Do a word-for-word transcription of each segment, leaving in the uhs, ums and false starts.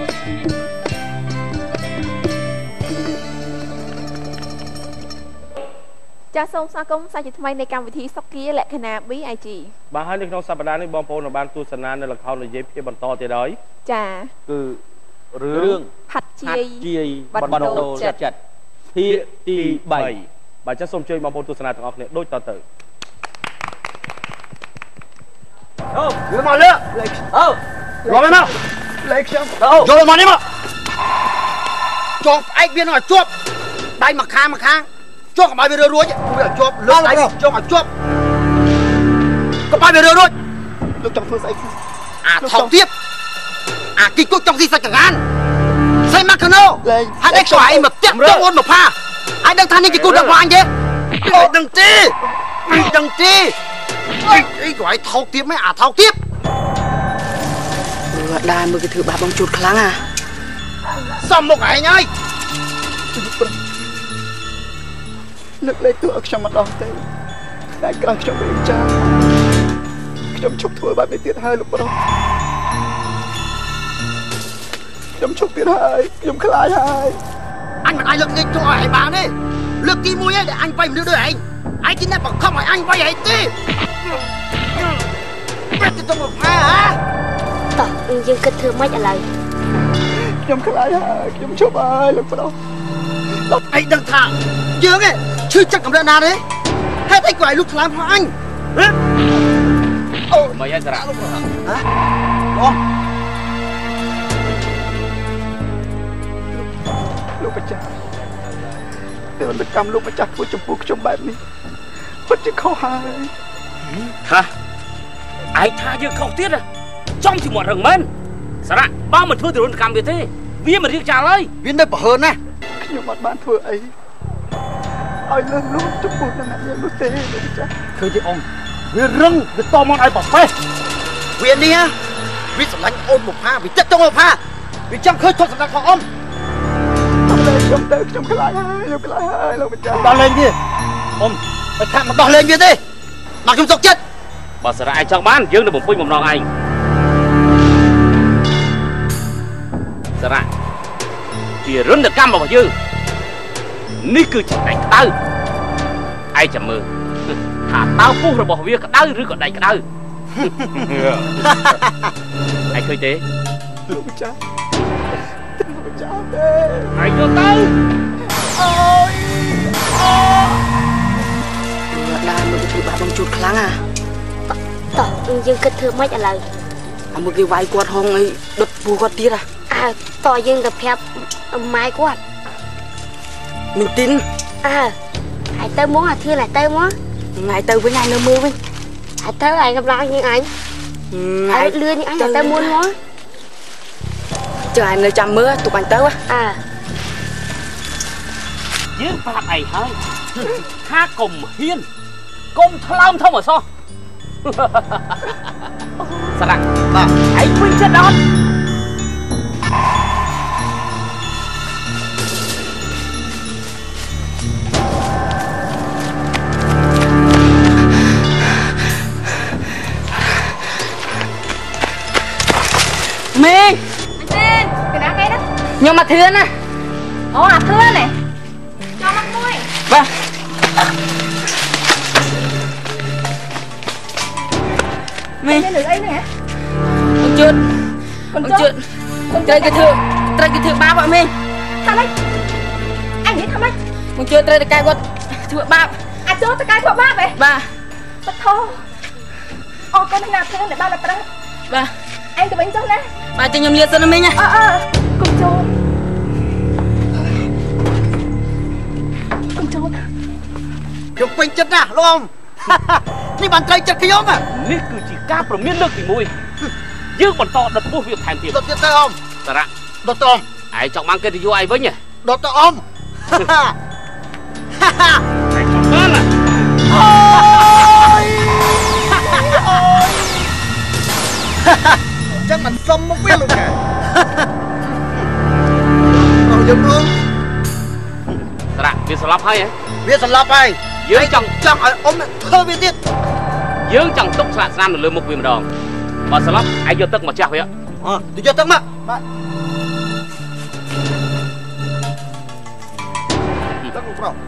ចាសូមស្វាគមន៍សាជាថ្មីនៃកម្មវិធីសុកគាលក្ខណៈ ប៊ី ไอ จีបាទហើយនៅក្នុងសប្តាហ៍នេះបងប្អូនបានទស្សនានៅល្ខោននិយាយភាពបន្តទៀតហើយចាគឺរឿងហាត់ជាយជាយបណ្ដោចិត្តចិត្តភាគទីបីបាទចាសូមអញ្ជើញបងប្អូនទស្សនាទាំងអស់គ្នាដូចតទៅអូយកមកលើអូយកមកលេខខ្ញុំយកមកនេះមកចងផ្អែកវានឹងឲ្យជាប់ដៃមកខាងមកខាងចុះកុំឲ្យវារើរួចវាឲ្យជាប់លើកដៃចុះឲ្យជាប់កុំឲ្យវារើរួចលោកចង់ធ្វើស្អីអាថោកទៀតអាគីគុកចង់ស៊ីសាច់កង្ហានស្អីមកកណូហើយឯងខ្វាយមកតាក់ចង់អូនមកផាឯងដឹងថានេះជាគូរបស់អញទេអត់ដឹងទេអញដឹងទេអីអីខ្វាយថោកទៀតមិនអាថោកទៀតអឺដើរមើលគេធ្វើបាបបងជូតខ្លាំងអាសំមុខឯងហើយលើកលែងទោះឲ្យខ្ញុំម្ដងទេតែក្រោយខ្ញុំវិញចាខ្ញុំឈប់ធ្វើបែបនេះទៀតហើយលោកប្រុសខ្ញុំឈប់ទៀតហើយខ្ញុំខ្លាចហើយអញមិនអាចលើកលែងទោះឲ្យឯងបានទេលើកទីមួយឯងដែលអញវាយមនុស្សដូចឯងឯងជាអ្នកបង្ខំឲ្យអញវាយឯងទេបែរទៅទៅមកផាហ៎តោះយើងគិតធ្វើម៉េចឥឡូវខ្ញុំខ្លាចហើយខ្ញុំឈប់ហើយលោកប្រុសដល់ឯងដឹងថាយើងឯងឈឺចិត្តកម្រិតណាទេហេតុអីក៏ឲ្យលុកខ្លាំងផងអញអូមកយាយសារ៉ាហ៎អូលោកម្ចាស់ទើបកម្មលោកម្ចាស់ធ្វើចំពោះខ្ញុំបែបនេះពិតជាខុសហើយថាឯងថាយើងខុសទៀតចំជាមាត់រឹងមែនសារ៉ាបើមិនធ្វើទរណកម្មវាទេវាមិនរៀងចាល់ហើយវានៅប្រហើនណាខ្ញុំអត់បានធ្វើអីឲ្យលើលោកចំពោះនឹងអ្នកនោះទេលោកចាស់ឃើញទេអង្គវារឹងវាតមកឲ្យប្រផេះវានេះវាសម្លាញ់អូនមកផាវាចិត្តចង់មកផាវាចង់ឃើញធុកសម្រាប់ផងអ៊ំអត់ទេខ្ញុំទៅខ្ញុំខ្លាចហើយខ្ញុំខ្លាចហើយលោកម្ចាស់ដោះលែងវាអ៊ំបើថាមិនដោះលែងវាទេមកខ្ញុំទុកចិត្តបើសារ៉ាឯងចង់បានយើងនឹងបំពេញបំណងឯងសារ៉ាជារន្ធកម្មរបស់យើងនេះគឺជាដៃក្តៅឯងចាំមើលថាតើពុះរបស់វាក្តៅឬក៏ដៃក្តៅឯងឃើញទេលោកម្ចាស់លោកម្ចាស់ទេឯងយកទៅអូយអូដើរមើលធ្វើបាបបងជូតខ្លាំងអាតោះយើងគិតធ្វើម៉េចឥឡូវអាមើលគេវាយគាត់ហងអីដុតពោះគាត់ទៀតអើតោះយើងទៅប្រាប់ម៉ែគាត់មីងទីនអើហើយទៅមកអាធឿនហើយទៅមកថ្ងៃទៅវិញឯងនៅមើលវិញហើយទៅឯងកំឡុងយើងអញហើយលឿនយើងអញទៅមុនមកចុះឯងនៅចាំមើលទុកអញទៅអើយើងប្រាប់ឯងហើយថាកុំហ៊ានកុំថ្លើមធំអសោះសារ៉ាបាទឯងវិញចិត្តអត់មីងអញ្ចឹងពីណាគេណាខ្ញុំមកធឿនណាអូអាធឿននេះចូលមកមួយបាទមីងនេះអីនេះហ៎កូនជឿនកូនជឿនកូនត្រូវគេធ្វើត្រូវគេធ្វើបាបអត់មីងថាម៉េចអញនិយាយថាម៉េចកូនជឿត្រូវតែកែគាត់ធ្វើបាបអាចចូលទៅកែធ្វើបាបហ៎បាទបថោអរគុណណាស់ធឿនដែលបានប្រឹងបាទឯងទៅវិញចុះណាបាទចឹងខ្ញុំលាសិនណាមីងអឺអឺកុំចូលកុំចូលខ្ញុំពេញចិត្តណាស់លោកអ៊ំនេះបានត្រូវចិត្តខ្ញុំនេះគឺជាការប្រមានលើកទីមួយយើងបន្តដុតពោះវាថែមទៀតដុតទៀតទៅអ៊ំសារ៉ាដុតទៅអ៊ំឯងចង់បានកិត្តិយសឯងវិញដុតទៅអ៊ំឯងចង់បានអូយអូយចឹងមិនសុំមកវាលោកចាអរយើងនោះសារ៉ាវាស្លាប់ហើយហ៎វាស្លាប់ហើយយើងចង់ចង់ឲ្យអ៊ំធ្វើវាទៀតយើងចង់ទុកស្លាកស្នាមនៅលើមុខវាម្ដងបើស្លាប់ឯងយកទឹកមកចាស់វា ờ tôi cho tắc mà tắc một rồi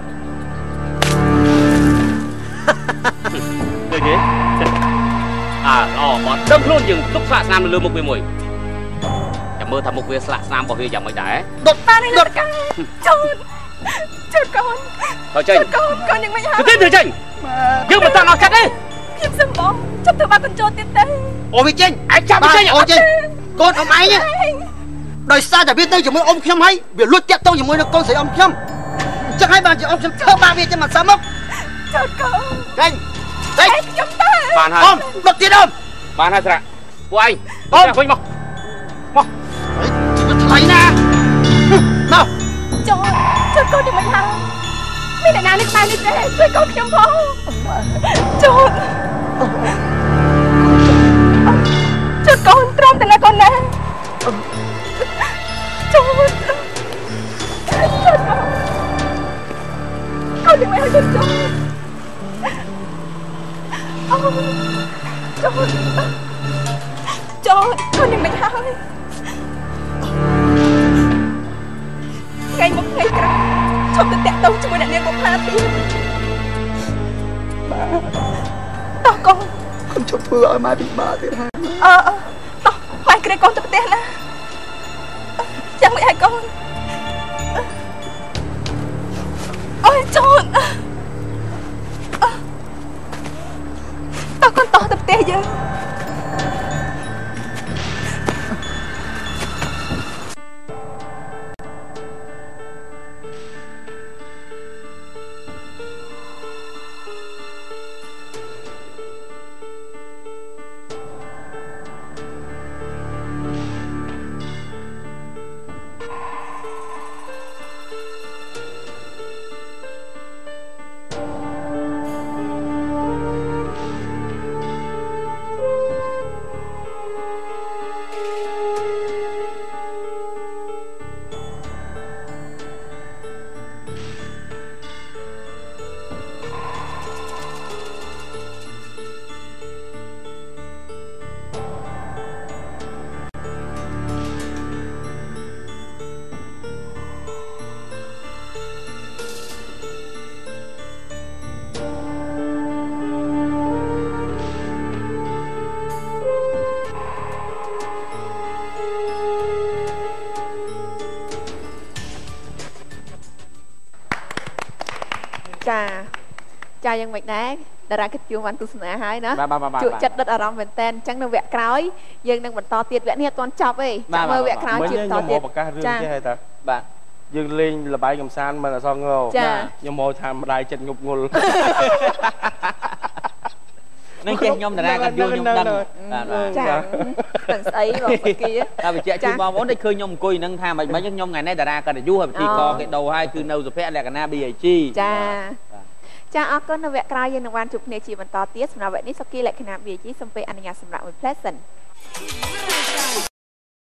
Được gì? À, ồ, bọn đâm luôn dừng lúc xạ nam lừa một về mùi. Chẳng mơ thầm một về xạ nam bỏ về chẳng mày đá. Đột ta đây là con. Chốt. Chốt con. Thôi Trinh. Chốt con, con nhưng mày hả? Cứ tiếp thôi Trinh. Nhưng mà ta nói cắt đi. Khiêm xâm bóng. Chấp thử ba con trôn tiếp đây. Ôi Vy Trinh. Anh chào Vy Trinh. Ôi Trinh. Con ông ấy nhá. Đời xa chả biết tôi chỉ mới ôm Khiêm hay. Vì luôn tiếp tôi chỉ mới được con sẽ ôm Khiêm. Chắc hai bạn chỉ ôm Khiêm thơ ba Vy trên mặt xa mốc. Chốt con. Trinh. Trinh. Chúng ta. Bạn hai. Ôm. Đột tiến ôm. Bạn hai sạ. Của anh. Ôm. Huynh mau. Mau. Đấy. Chỉ có thấy nè. Nào. Chốt. Chốt con đừng mày hả? Mình lại nào lên tay lên đây.ជួយcon Khiêm phố. Chốt. Chốt con. Trông tên là con nè. Chốt. Chốt con. Con đừng mày hả chốt chốt. Chốt. Chốt. Con đừng mày hả. Ngày một ngày cả. Chốt tự tẹt đâu cho mày nạn nhân một hai tiếng. Bà. Tao con. Con chốt vừa ở mai bị bà thế hả? Ờ ờ. Tao. Mày cái này con tự tẹt nè. Chẳng mày hai con. Ôi chốt. Tao con to tập tè chứ. Chà, chàยังមិនដែរតារាគិតជួងបានទស្សនាហើយណាជួយចិត្តដិតអារម្មណ៍មែនតែនអញ្ចឹងនៅវគ្គក្រោយយើងនឹងបន្តទៀតវគ្គនេះអត់ទាន់ចប់ទេចាំមើលវគ្គក្រោយជាបន្តទៀតចា៎បាទយើងលេងលបាយកំសាន្តមិនអសងងខ្ញុំមកថាម្ដាយចិត្តងប់ងល់នឹងចេះខ្ញុំតារាគាត់យល់ខ្ញុំដឹងបាទចាទាំងស្អីបងប្អូនគីតែបញ្ជាក់ជូនបងប្អូនដូចឃើញខ្ញុំអង្គុយនឹងថាមិនមិនខ្ញុំថ្ងៃនេះតារាគាត់យូរហើយពិធីកគេដូរហើយគឺនៅសុភ័ក្រលក្ខណៈ ប៊ី អេ ជីចាចាអរគុណនៅវគ្គក្រោយយើងនឹងបានជួបគ្នាជាបន្តទៀតសម្រាប់វគ្គនេះសុគីលក្ខណៈ ប៊ី អេ ជី សូមពេលអនុញ្ញាតសម្រាប់មួយផ្លែសិន